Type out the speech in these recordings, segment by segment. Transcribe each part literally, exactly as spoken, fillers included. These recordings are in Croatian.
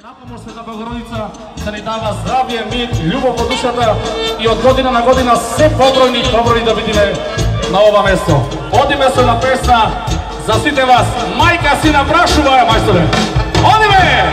Napomoć Sveta Bogorodica da ni dava zdravlje, mir, ljubav od dušata i od godina na godina sve pobrojni i pobrojni da vidime na ova mesto. Odime se na pesna, zasvite vas, majka sina Brašuvaja, majstore. Odime!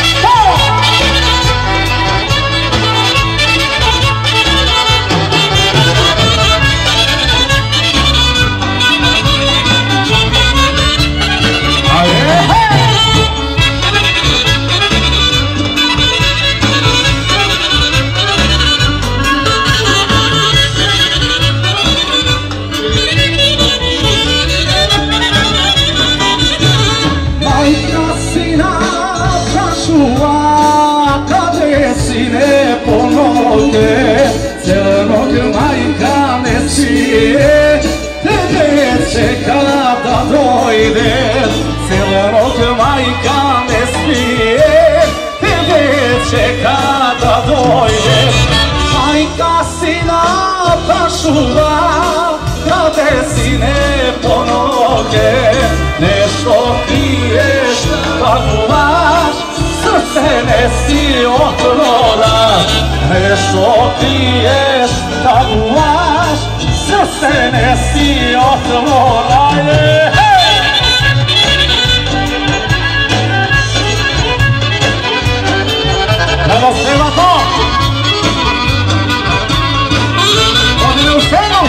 Crnog majka ne smije, tebe čeka da dojde. Crnog majka ne smije, tebe čeka da dojde. Majka sina Brašuva, krade sine po noge. Nešto piješ, tako vaš, srce ne si otroda. Nešto piješ, da guvaš, srce ne si otvora. Evo svema to! Odine u scenu!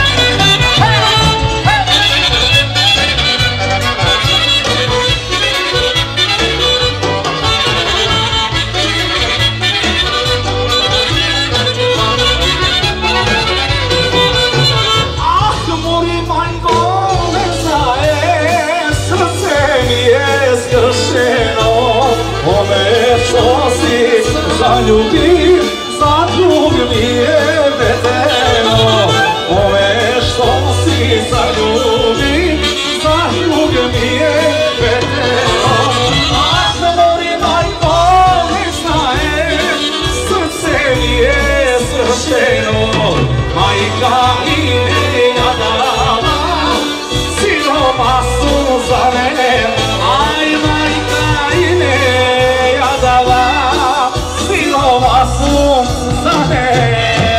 Zaljubim, zaljub mi je vedeno. Ove što si zaljubim, zaljub mi je vedeno. A što mori majko ne znaje, srce mi je sršeno. Majka i ne jadava, siroma su za mene. Aj majka i ne jadava, ova su za me.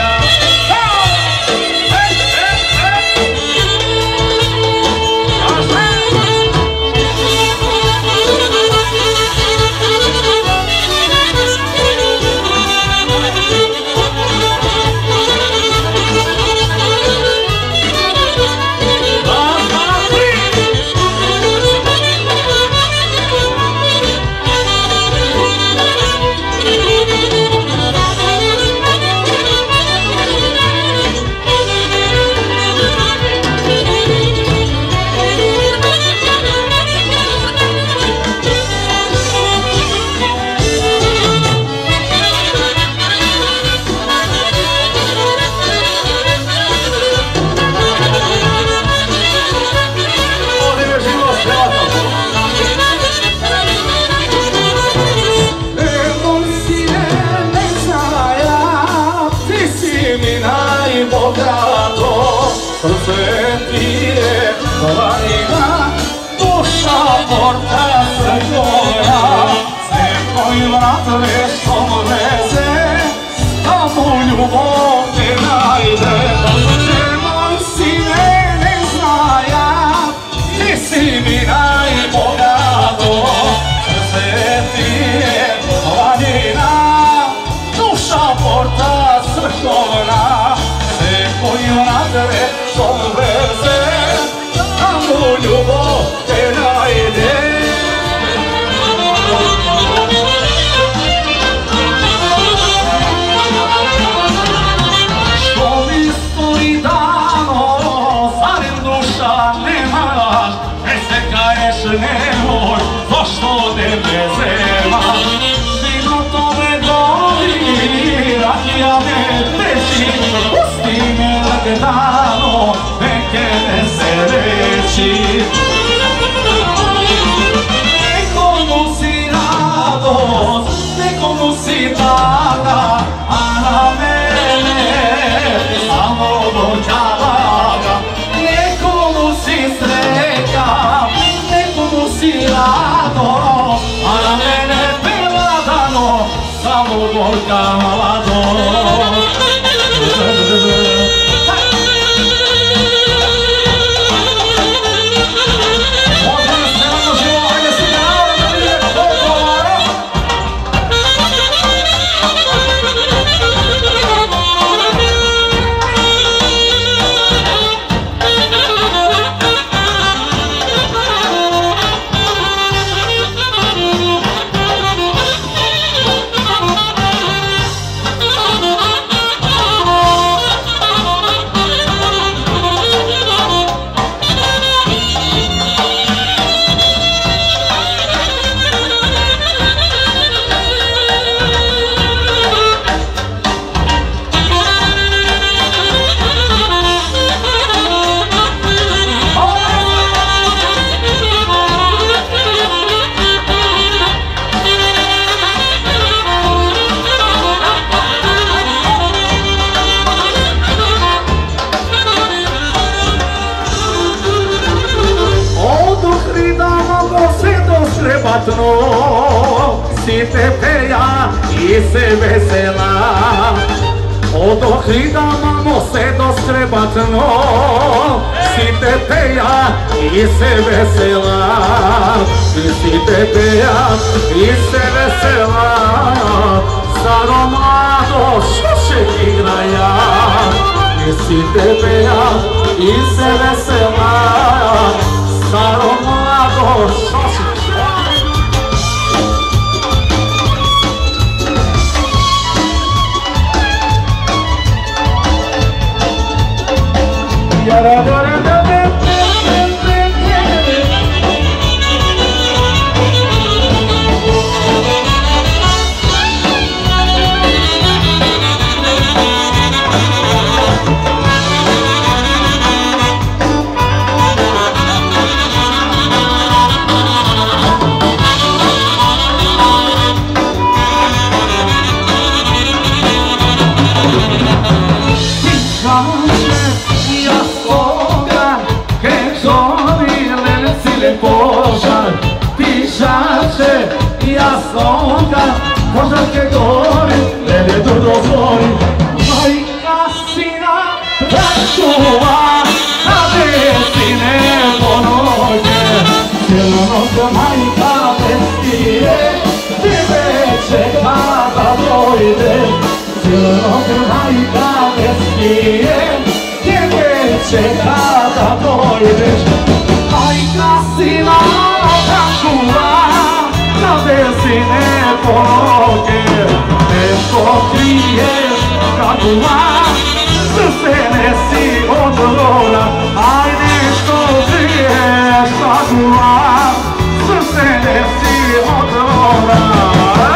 Srce ti je planina, duša porta srgoja. Sve koji vrat vešom veze, tamo ljubav te najde. Nemoj sine ne znaja, ti si mi najbogato. Srce ti je planina, duša porta srgoja. Sve koji vrat vešom veze, tamo ljubav te najde. Što mi stoji dano, zarem duša nemaš, ne se kaješ nemoj, zašto ne prezemaš. Vino tome doli, rakija me teži, pusti me lagano, neke ne se reći. Neko nosi radost, neko nosi tada, a na mene samo dođavaga. Neko nosi sreća, neko nosi radost, a na mene peva da samo Gorka mladost. Si te peja i se vesela, od ohrida mamo se do skrebatno, si te peja i se vesela, si te peja i se vesela, staro mlado šošek igraja, si te peja i se vesela, staro mlado šošek. Požar che gori, vede tutto fuori. Majka sina, tačuva, a desine ponoće. Cijelu noć majka vestije, tebe čeka da dojde. Cijelu noć majka vestije, tebe čeka da dojdeš. Majka sina, tačuva, na desine ponoće, nešto kriješ kadula, srce nesi od lora, aj nešto kriješ kadula, srce nesi od lora.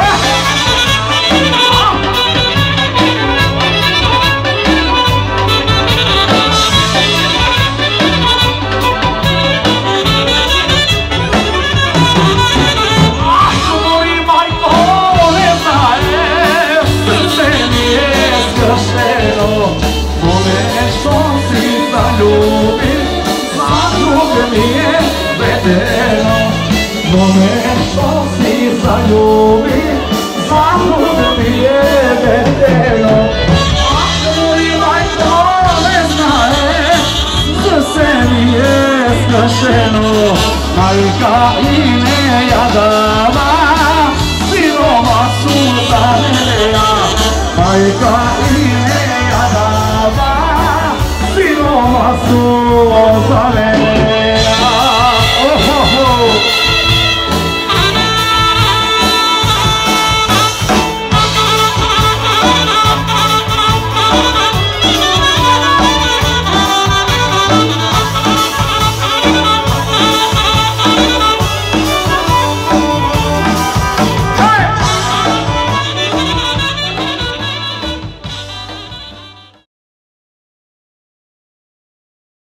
Nome što si zaljubi, zalude mi je vedeno. Ako i majko ne znaje, srce mi je skrašeno. Majka i ne jadava, sinova su zaneja. Majka i ne jadava, sinova su zaneja.